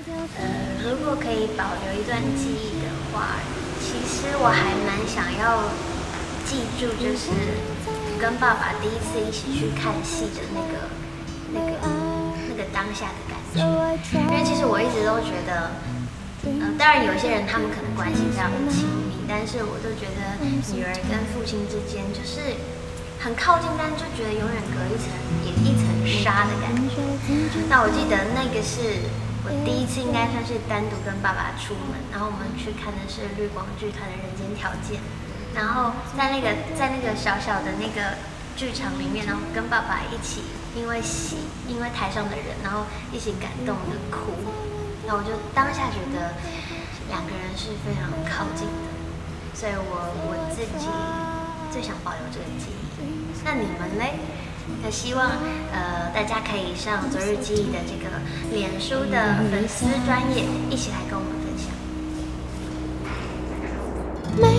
如果可以保留一段记忆的话，其实我还蛮想要记住，就是跟爸爸第一次一起去看戏的那个当下的感觉。因为其实我一直都觉得，当然有些人他们可能关系非常的亲密，但是我就觉得女儿跟父亲之间就是很靠近，但就觉得永远隔一层纱的感觉。那我记得那个是我第一次应该算是单独跟爸爸出门，然后我们去看的是绿光剧团的《人间条件》，然后在那个小小的那个剧场里面，然后跟爸爸一起因为台上的人，然后一起感动的哭。那我就当下觉得两个人是非常靠近的，所以我自己最想保留这个记忆。那你们嘞？那希望大家可以上昨日记忆的这个脸书的粉丝专页，一起来跟我们分享。